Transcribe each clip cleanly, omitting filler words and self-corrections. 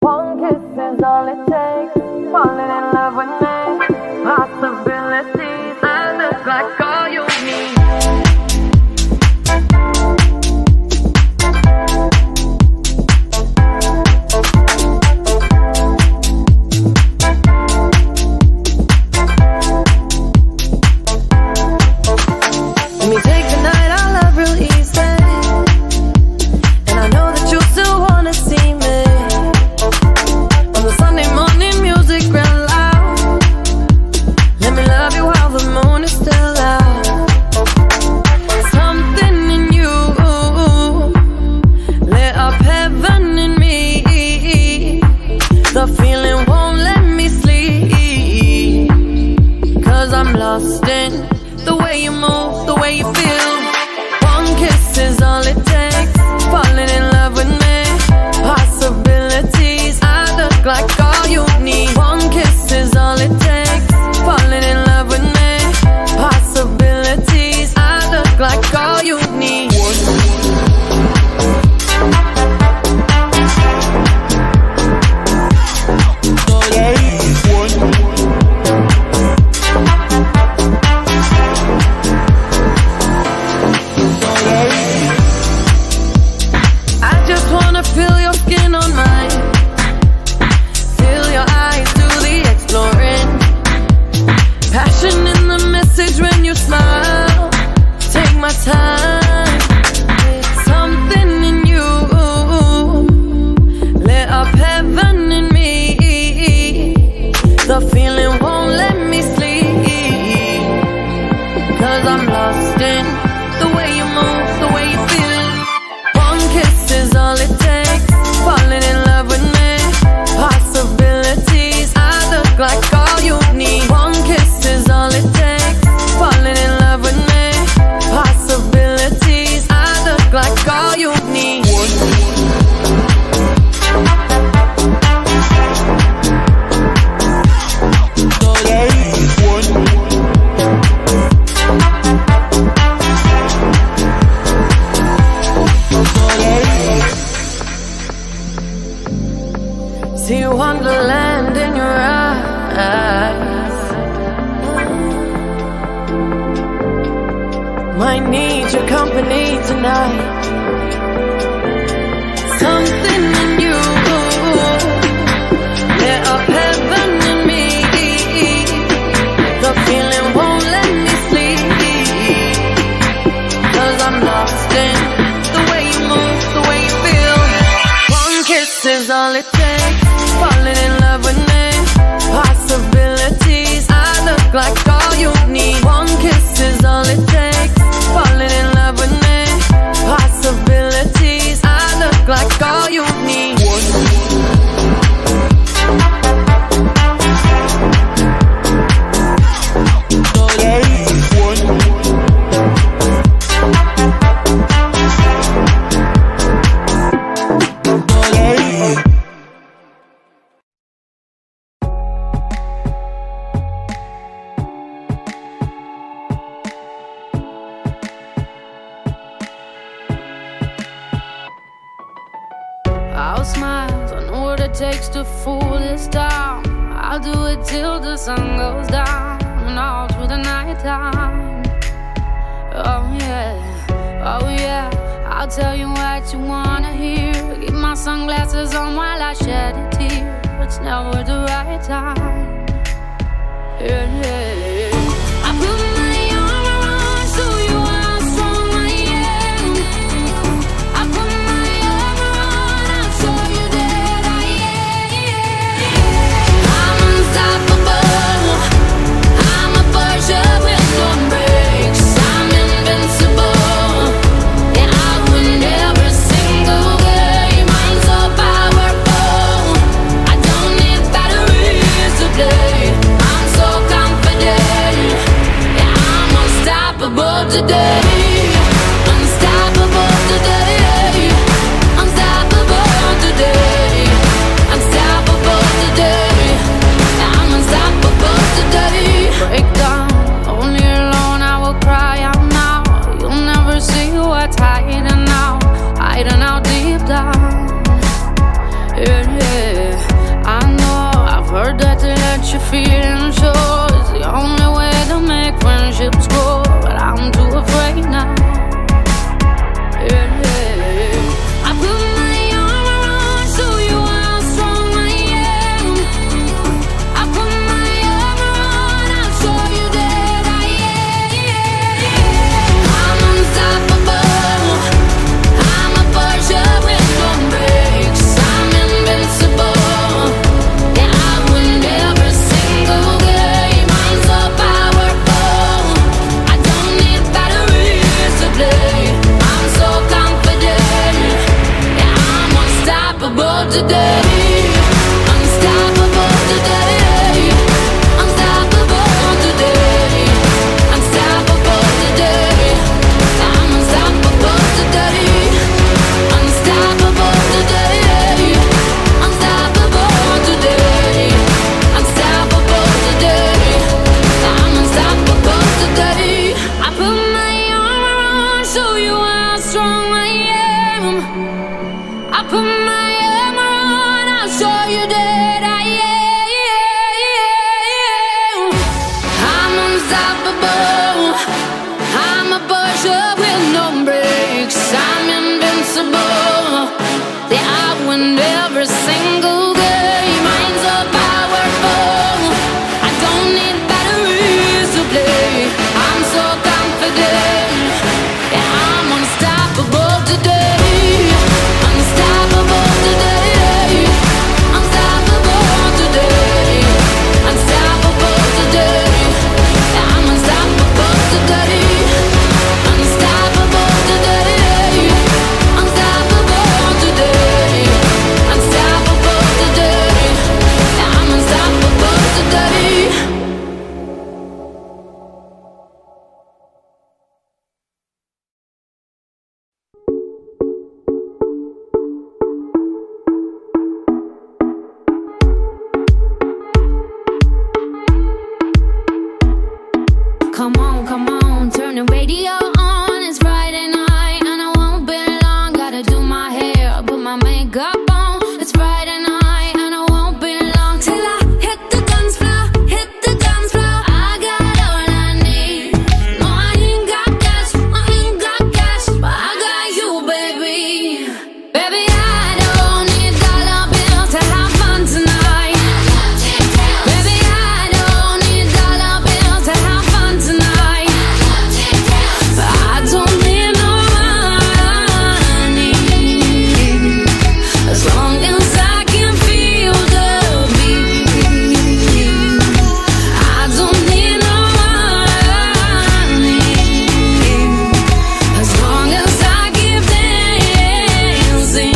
One kiss is all it takes. Falling in love with me. Possibilities. I look like all you need. Let me take the night out love real easy. And I know that you still wanna see me. On the Sunday morning music real loud. Let me love you while the moon is still out. Something in you lit up heaven in me. The feeling won't let me sleep. Cause I'm lost in the way you move, the way you feel. One kiss is all it takes. Falling in love with me. Possibilities. I look like all you need. One kiss is all it takes. Falling in love with me. Possibilities. I look like all you need. I just wanna feel your skin on mine. Feel your eyes do the exploring. Passion in the message when you smile. Take my time. Something in you lit up heaven in me. The feeling won't let me sleep. Cause I'm lost in the way you move, the way you feel. One kiss is all it takes. Falling in love with me. Possibilities. I look like all you need. One kiss is all it takes. Falling in love with me. Possibilities. I look like all you need. See wonderland in your eyes. Might need your company tonight. Something in you lit up heaven in me. The feeling won't let me sleep. Cause I'm lost in the way you move, the way you feel. One kiss is all it takes. Falling in love with me. Possibilities. I look like all you need. One kiss is all it takes. Falling in love with me. Possibilities. I look like all you need. I'll smile, I know what it takes to fool this town. I'll do it till the sun goes down and all through the night time. Oh yeah, oh yeah, I'll tell you what you wanna hear. Keep my sunglasses on while I shed a tear. It's never the right time. Yeah, yeah. I put my arm around so you how strong I am. I put my arm around, I'll show you that I am. I'm unstoppable. I'm a Porsche with no brakes. I'm invincible. Yeah, I win every single game. I'm so powerful. I don't need batteries to play. I'm so confident. Yeah, I'm unstoppable today. Unstoppable today. Unstoppable today. Unstoppable today. Yeah, I'm unstoppable today. Break down, only alone I will cry out now. You'll never see what's hiding out deep down. Yeah, yeah. single game. I ain't so powerful, I don't need batteries to play. I'm so confident, yeah, I'm unstoppable today. Unstoppable today. Unstoppable today. Unstoppable today. Yeah, I'm unstoppable today. Unstoppable today. Unstoppable today. Unstoppable today. Yeah, I'm unstoppable today. Come on, turn the radio on. It's Friday night and I won't be long. Gotta do my hair, put my makeup on. It's Friday night and I won't be long till I hit the dance floor, hit the dance floor. I got all I need. No, I ain't got cash, I ain't got cash, but I got you, baby. Baby, I don't need dollar bills to have fun tonight. Baby, I don't need dollar bills to have fun tonight. I don't need no money, as long as I can feel the beat. I don't need no money, as long as I keep dancing.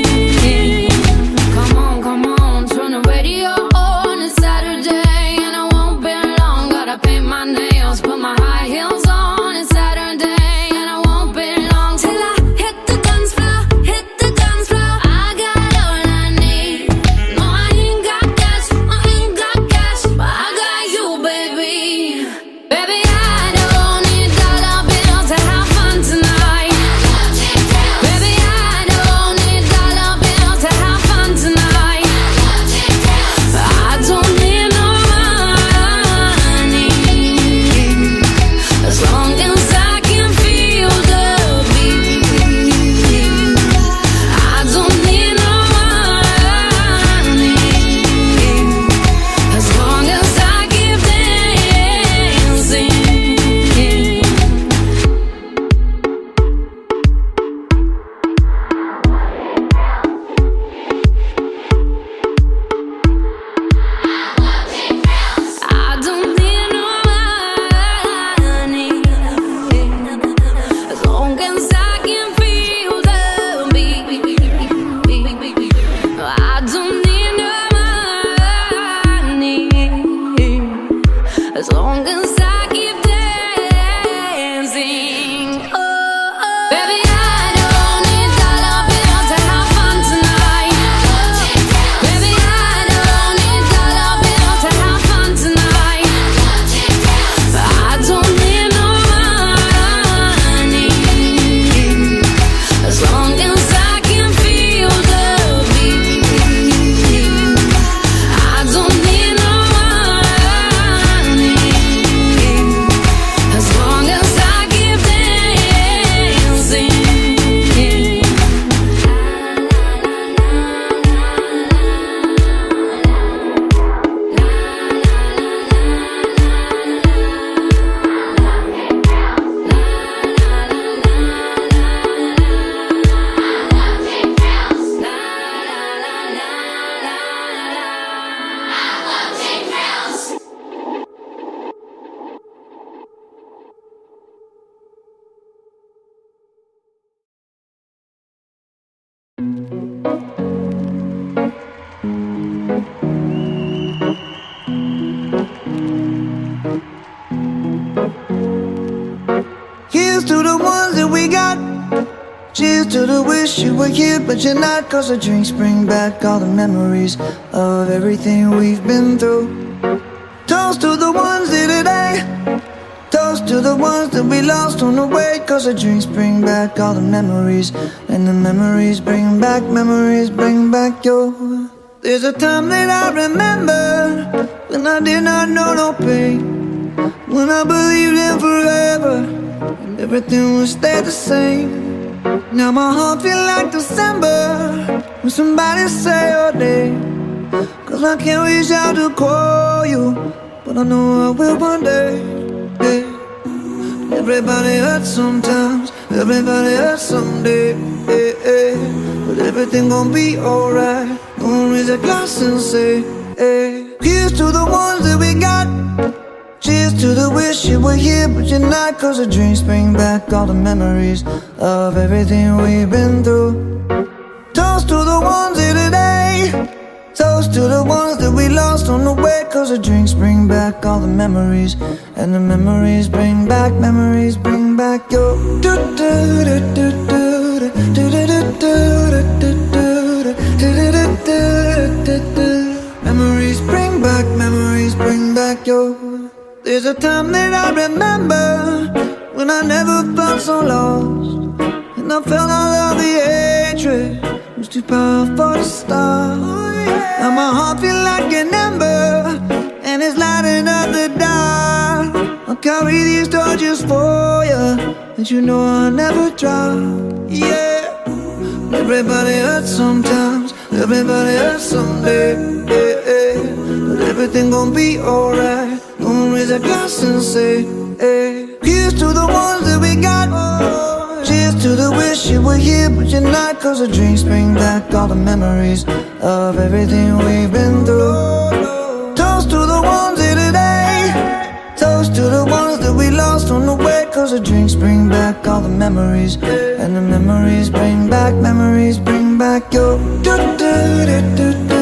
Come on, turn the radio on. It's Saturday and I won't be long. Gotta paint my nails, put my high heels on. It's Saturday and I won't be long till I hit the dance floor, hit the dance floor. I got all I need. No, I ain't got cash, I ain't got cash, but I got you, baby. Baby, I don't need dollar bills to have fun tonight. Baby, I don't need dollar bills to have fun tonight. I don't need no money, as long as I can feel the beat. I don't need no money, as long as I keep dancing. I don't need no money, as long as I can feel the beat. I don't need no money, as long as I keep dancing. Baby, I don't need dollar bills to have fun tonight. Baby, I don't need dollar bills to have fun tonight. I don't need no money, as long as I can feel the beat. I don't need no money, as long as I keep dancing. Here's to the ones that we got. Cheers to the wish you were here but you're not. Cause the drinks bring back all the memories of everything we've been through. Toast to the ones here today. Toast to the ones that we lost on the way. Cause the drinks bring back all the memories. And the memories bring back your. There's a time that I remember when I did not know no pain, when I believed in forever and everything would stay the same. Now my heart feel like December when somebody say your name. 'Cause I can't reach out to call you, but I know I will one day. Yeah. Everybody hurts sometimes, everybody hurts someday. Yeah, yeah. But everything gon' be alright. Gonna raise a glass and say, hey. Here's to the ones that we got. Cheers to the wish you were here but you're not. 'Cause the dreams bring back all the memories of everything we've been through. Toast to the ones here today. Toast to the ones that we lost on the way. 'Cause the drinks bring back all the memories, and the memories bring back your memories bring back your. There's a time that I remember when I never felt so lost, and I felt all of the hatred was too powerful to stop. Now my heart feel like an ember, and it's lighting up the dark. I'll carry these torches for you, and you know I'll never drop. Yeah. Everybody hurts sometimes, everybody hurts someday. Yeah, yeah. But everything gon' be alright. Gonna raise a glass and say, hey. Here's to the ones that we got. Cheers to the wish you were here but you're not. 'Cause the drinks bring back all the memories of everything we've been through. Toast to the ones here today. Toast to the ones that we lost on the way. 'Cause the drinks bring back all the memories, and the memories bring back your